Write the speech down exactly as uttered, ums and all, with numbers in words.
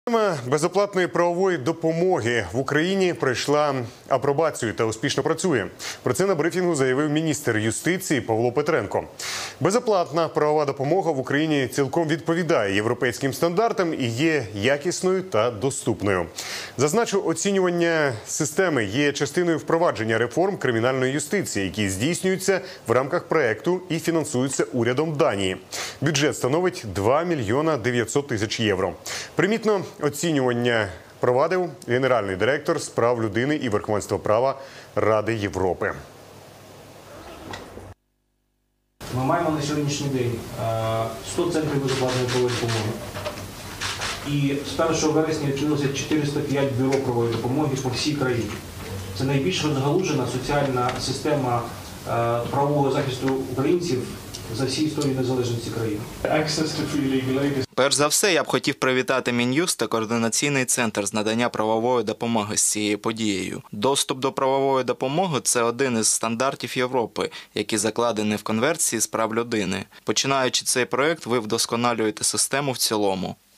Система безоплатної правової допомоги в Україні пройшла апробацію та успішно працює. Про це на брифінгу заявив міністр юстиції Павло Петренко. Безоплатна правова допомога в Україні цілком відповідає європейським стандартам і є якісною та доступною. Зазначу, оцінювання системи є частиною впровадження реформ кримінальної юстиції, які здійснюються в рамках проекту і фінансуються урядом Данії. Бюджет становить два мільйона дев'ятсот тисяч євро. Примітно, оцінювання провадив генеральний директор з прав людини і верховенства права Ради Європи. Ми маємо на сьогоднішній день сто центрів безоплатної правової допомоги. І з першого вересня відкрилося чотириста п'ять бюро правової допомоги по всій країні. Це найбільш розгалужена соціальна система правового захисту українців за всі історії незалежності країни. Перш за все, я б хотів привітати Мін'юст та Координаційний центр з надання правової допомоги з цією подією. Доступ до правової допомоги – це один із стандартів Європи, які закладені в Конвенції з прав людини. Починаючи цей проект, ви вдосконалюєте систему в цілому.